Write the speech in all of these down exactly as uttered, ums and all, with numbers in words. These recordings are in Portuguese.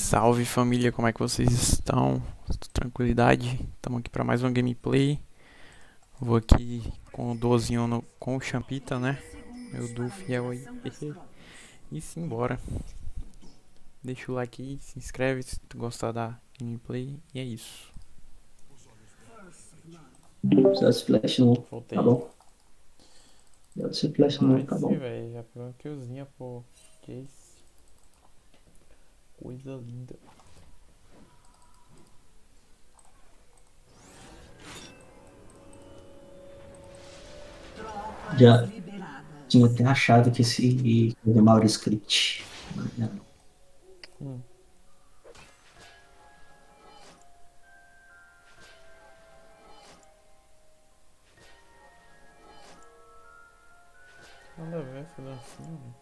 Salve família, como é que vocês estão? Tranquilidade? Estamos aqui para mais uma gameplay. Vou aqui com o Dozinho no, com o Champita, né? Meu Du fiel aí. E simbora. Deixa o like aí, se inscreve se tu gostar da gameplay. E é isso. Precisa de flash não, tá Voltei. bom? Precisa de flash não, tá Nice, bom? velho. Já pegou uma killzinha, pô. Jace. Coisa linda. Já tinha até achado que esse Mauro script. Mas não. Hum. Nada a ver essa dancinha, velho.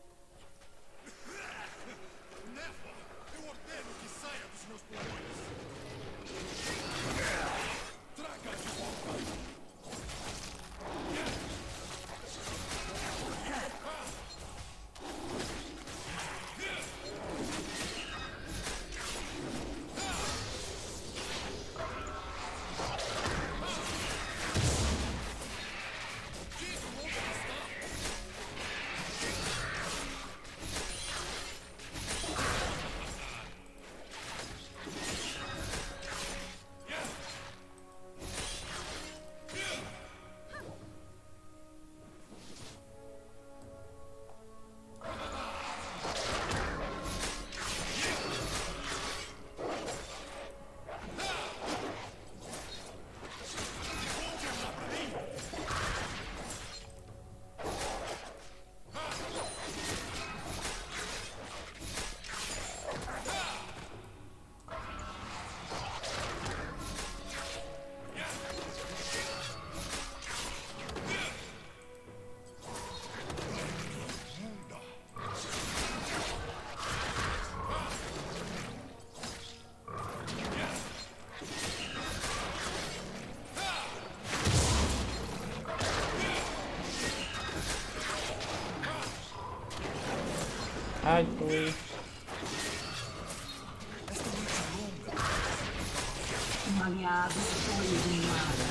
Ai, foi. Um aliado foi eliminado.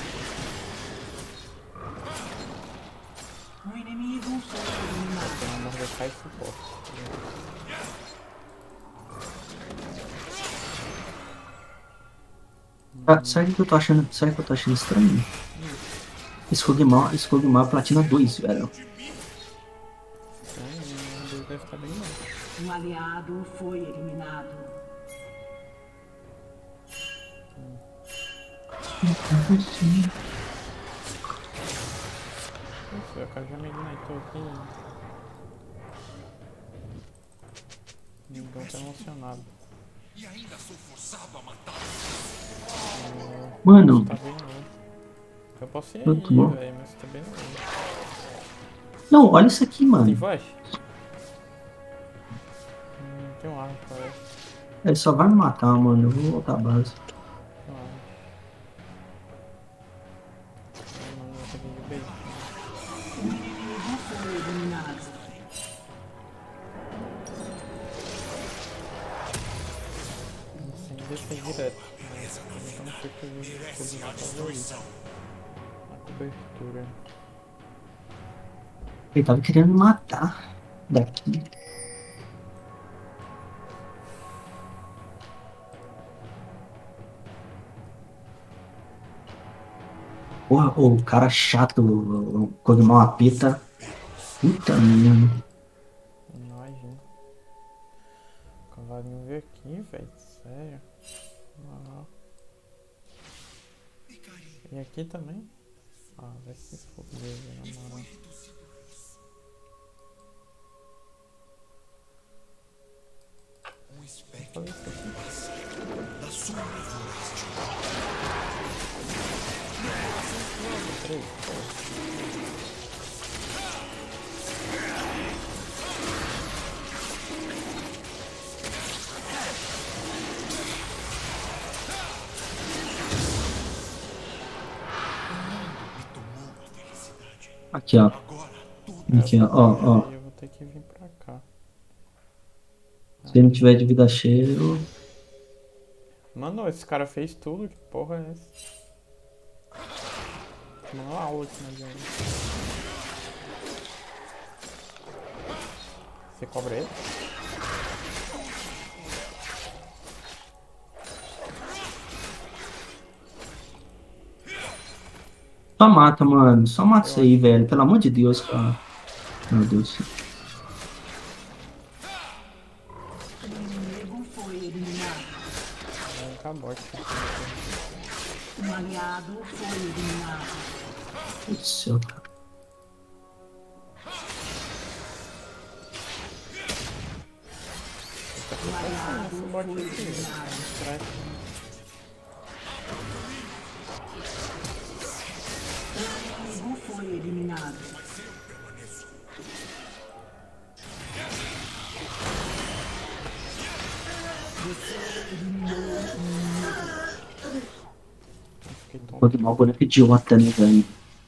Um inimigo foi eliminado. Tem uma Mordecai e suporte. Ah, sabe o que eu tô achando? Sabe o que eu tô achando estranho? Esse Kog'Maw, esse Kog'Maw é platina dois, velho. Estranho, né? Deus deve estar bem bom. Um aliado foi eliminado. Nossa, o cara já me ignitou aqui. Então tá emocionado. Mano, Tá bem não. Eu posso ir muito aí, bom. velho, mas tá bem não. Não, olha isso aqui, Tem mano. flash? Hum, tem um arco, parece. Ele só vai me matar, mano. Eu vou voltar à base. Tem um arco. Ai, mano, eu peguei de bait. Um inimigo foi eliminado. Sem descer direto. Mas então não sei que eu vou matar ali. A cobertura. Ele tava querendo me matar daqui. Porra, o cara chato, o o Kog'Maw apita. Puta merda. Imagina. O cavalinho veio aqui, velho. Sério. Ah. E aqui também? Ah, vai se foder, velho, na moral. Vou fazer isso aqui. Três, Aqui, ó. Aqui, ó, ó, aí ó. eu vou ter que vir pra cá. Se não tiver de vida cheia, eu... Mano, esse cara fez tudo, que porra é essa? Tomando aula aqui na gente. Você cobra ele? Só mata, mano. Só mata Eu isso aí, acho. velho. Pelo amor de Deus, cara. Meu Deus. O inimigo foi eliminado. É um cabote. Um aliado foi eliminado. Meu Deus do céu, cara. Um aliado Esse foi bot aqui. eliminado. Strike. O inimigo foi eliminado. Você eliminou um inimigo. Fiquei tonto. Quanto mal boneco idiota, né, velho?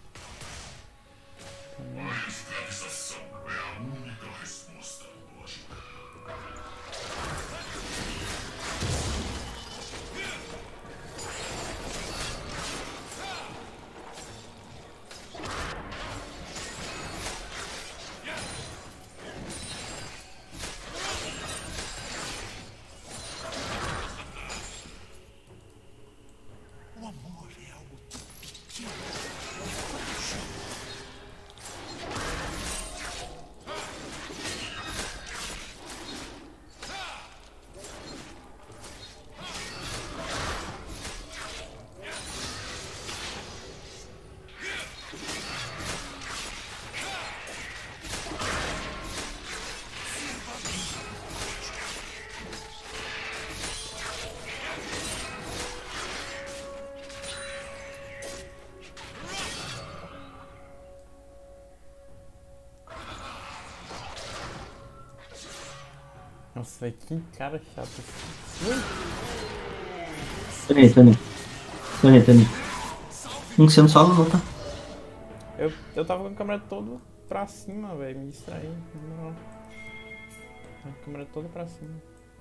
Nossa, que cara chato. Ui, Tony, Tony. Tony, Tony. Um sendo solo, não, tá? Eu, eu tava com a câmera toda pra cima, velho. Me distraí. Na moral. A câmera toda pra cima.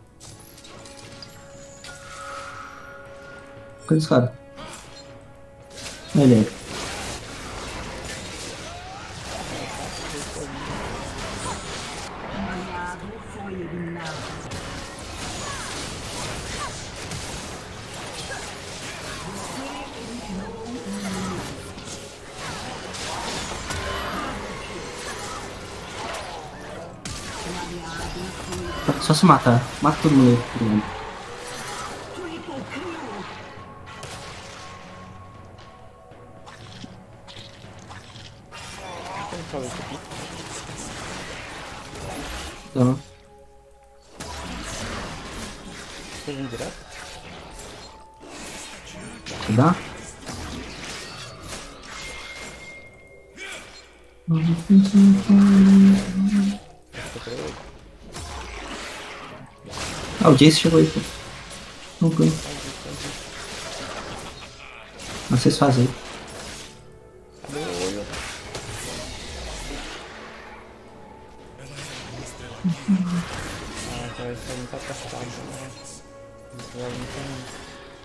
Cadê esse cara? Ele aí. Um aliado foi eliminado. Você eliminou um inimigo. Um aliado foi Só se matar. Mata todo mundo aí. Todo mundo. triple kill. Como fazer isso aqui? Então, Você vem direto? você dá? Ah, o Jace chegou aí, pô. Não foi. Mas vocês fazem aí. Cadê o olho? Ah, então esse aí não tá apertado, né? Esse aí não tem.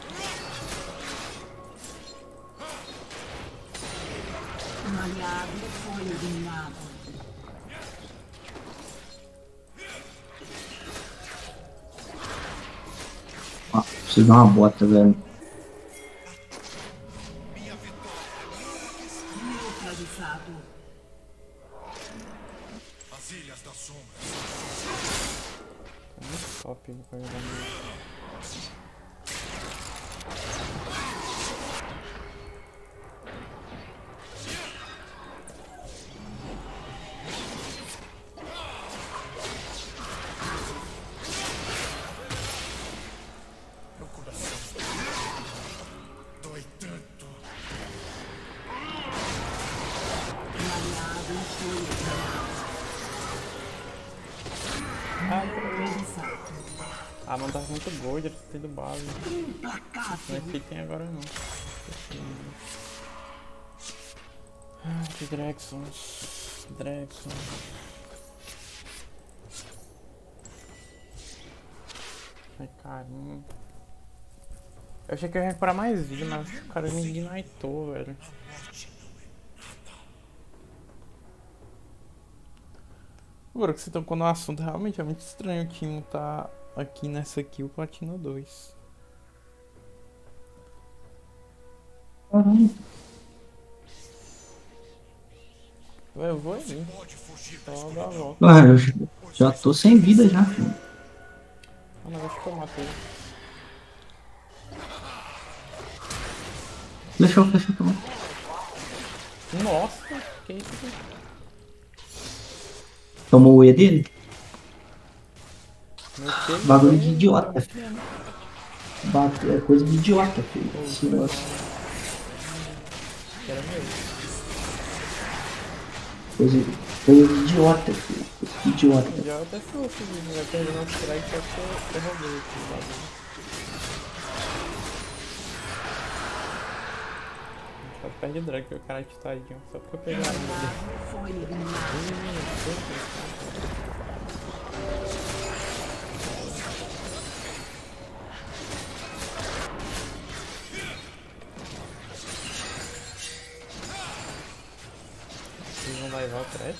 Um aliado foi eliminado. Ó, preciso dar uma bota, velho. Neutralizado. É muito top ele pra jogar mesmo. Um aliado foi eliminado. Ah, eu- Neutralizado. ah, mano, tá muito gold, ele tem do base. Não é Implacável. que tem agora não. Ah, que Drexon. Drexon. Caramba. Eu achei que eu ia recuperar mais vida, mas o cara me ignitou, velho. Agora que você tocou no assunto, realmente é muito estranho o time tá aqui nessa kill Platina dois. Caramba. Velho, eu vou aí. Só dar a volta. Ué, eu já já tô sem vida já, filho. Ah, não, acho que eu matei. Deixa eu, deixa eu tomar. Nossa, que isso aqui? Tomou o E dele? Meu Deus, Bagulho de velho, idiota, tá filho. vendo? Bate- É coisa de idiota, filho. Esse negócio. Era meu. Coisa, coisa de idiota, filho. Coisa de idiota. Já até ficou feliz, vai perder nosso strike só que eu derrubei aqui o bagulho. Só perde drag, porque o cara é tadinho, só porque eu peguei a arma dele. Foi eliminado. Vocês vão levar o trash?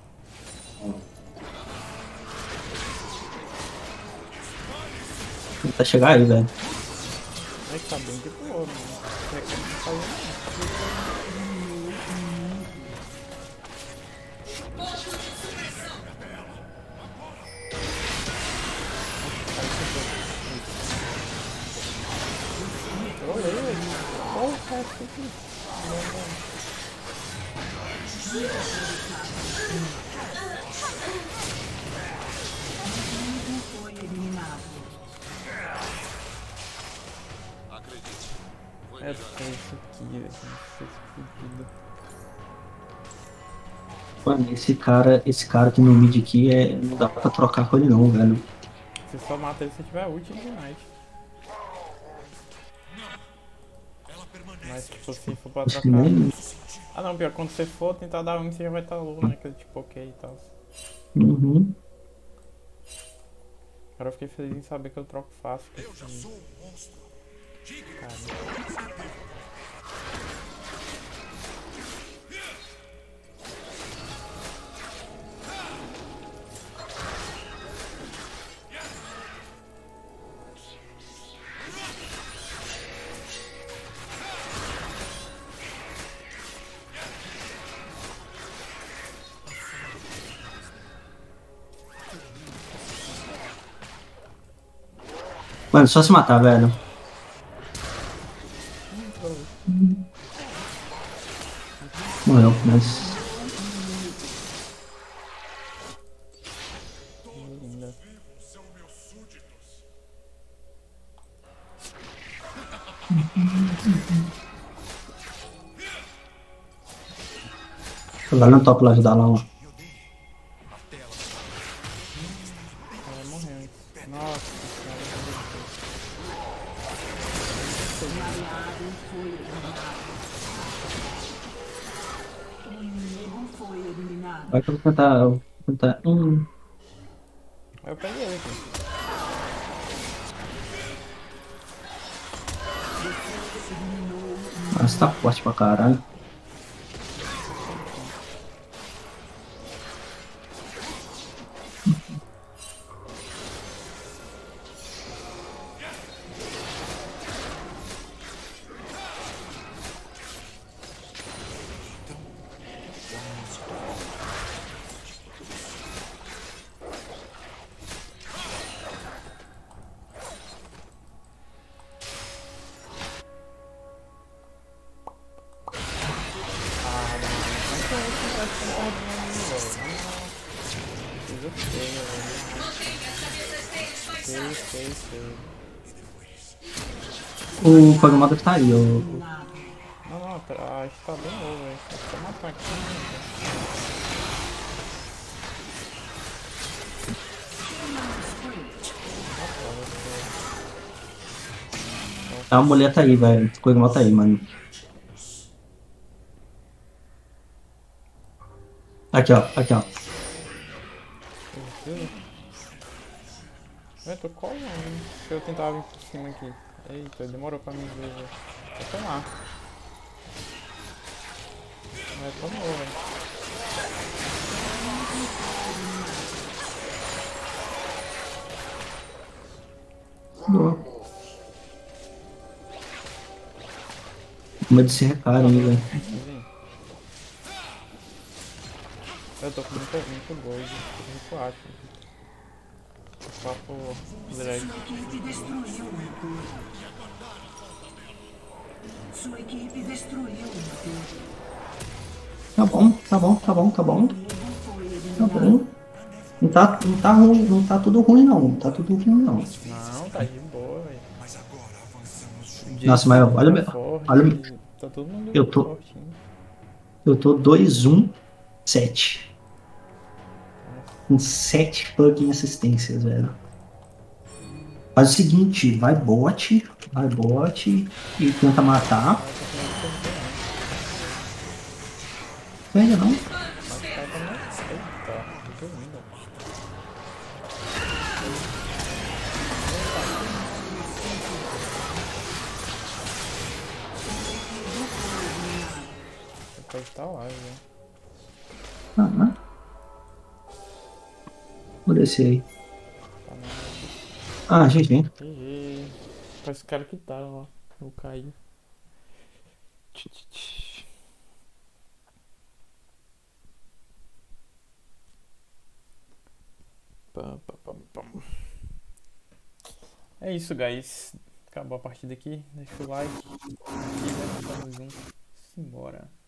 Tentar chegar aí, velho. Mas tá bem de boa, mano. Não é como você falou, não. Olha aí, olha o cara aqui. Não, não. Foi eliminado. É porque é isso aqui, velho. Isso fudido. Mano, esse cara, esse cara aqui no mid aqui é, não dá pra trocar com ele não, velho. Você só mata ele se tiver ult de Ignite. Mas tipo, se for pra Acho que trocar. nem. Ah não, pior, quando você for tentar dar um, você já vai estar low, né? Que tipo, ok e tal. Uhum. Agora eu fiquei feliz em saber que eu troco fácil. Eu já sou um monstro. Cara. Mano, só se matar, velho. Morreu, mas. Linda. Vai no top lá ajudar lá, ó. Ela morreu, hein? Nossa senhora. Aliado foi eliminado. O inimigo foi eliminado. Vai que eu vou tentar. Eu vou tentar. Hum. Eu peguei ele aqui. Nossa, tá forte pra caralho. Ah, mano. Mas eu acho que vai ficar perdendo, velho. Coisa feia, velho. Feio, feio, feio. O Kog'Maw tá aí, ó. Eliminado. Não, não, tá- acho que tá bem low, velho. É só matar aqui, né? A mulher tá aí, velho. O Kog'Maw tá aí, mano. Aqui, ó. Aqui, ó. Viu? Eu tô colando. Deixa eu tentar vir por cima aqui. Eita, demorou pra me ver. velho. Vou tomar. Mas tomou, velho. Boa. Mas esse recado aí, velho. Vem. Eu tô com muito, muito gold. Muito acho. Papo drag. Sua equipe destruiu uma torre. Sua equipe destruiu uma torre. Tá bom, tá bom, tá bom, tá bom. O inimigo foi Tá eliminado. bom. Não tá, não tá ruim, não tá tudo ruim não. Não tá tudo ruim não. Não, tá de boa, velho. Nossa, mas olha, Tá meu- forte, olha, tá todo mundo eu tô- fortinho. eu tô dois um sete. Com sete fucking assistências, velho. Faz o seguinte, vai bot, vai bot e tenta matar. Pega não. Mas tá também. Eita, muito ruim, velho. Pode estar lá, velho. Ah, né? Vou descer aí. Tá na Ah, gente, hein? G G. Parece o cara que tá lá. Eu caí. Tch, tch, tch. Pam, pam, pam, pam. É isso, guys. Acabou a partida aqui. Deixa o like. Compartilha. Tamo junto. Simbora.